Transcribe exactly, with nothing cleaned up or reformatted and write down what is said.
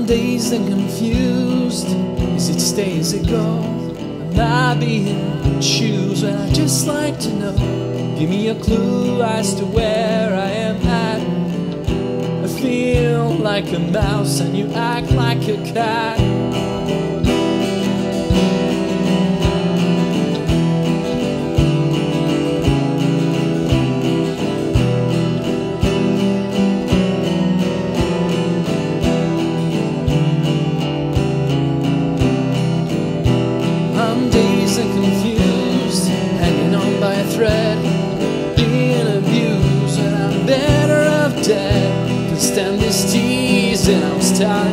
dazed and confused as each day as it goes. I'm not being choose, and I'd just like to know. Give me a clue as to where I am at. I feel like a mouse and you act like a cat. I'm dazed and confused, hanging on by a thread, being abused, and I'm better off dead. Could stand this tease, and I was tired